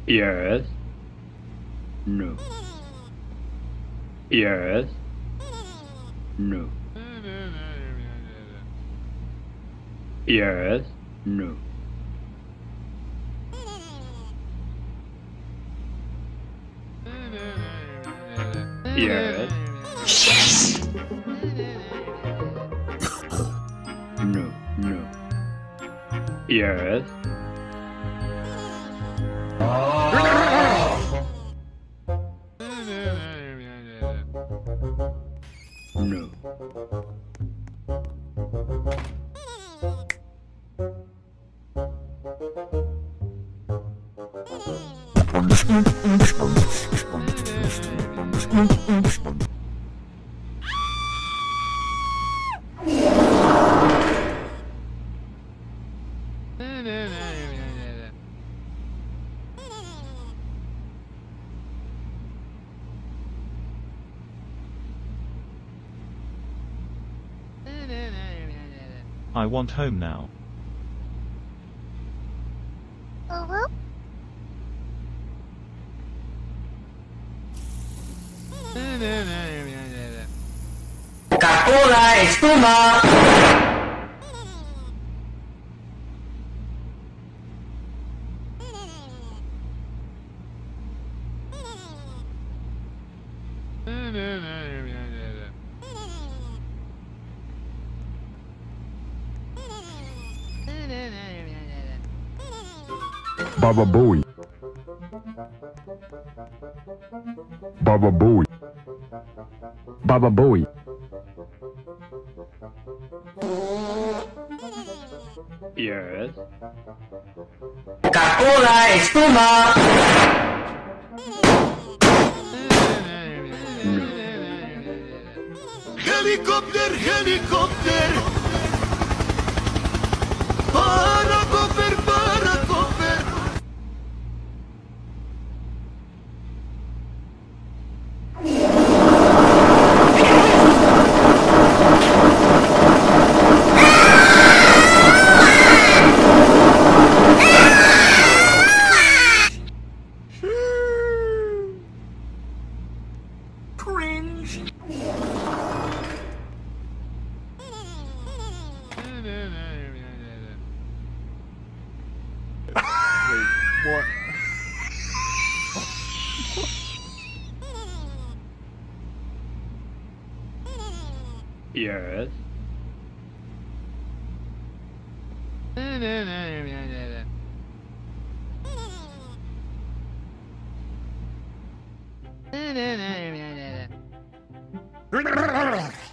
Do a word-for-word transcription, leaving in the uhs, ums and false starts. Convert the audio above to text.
Yes. No. Yes. No. Yes. No. Yes. Yes! No. No. Yes. No. I want home now. Uh-huh. Coca-Cola, espuma. Baba Booey. Baba Booey. Baba Booey. Yes. Coca-Cola, espuma. No. Helicopter, helicopter. Para cover, para cover. Cringe. What? Yes. Uh-huh.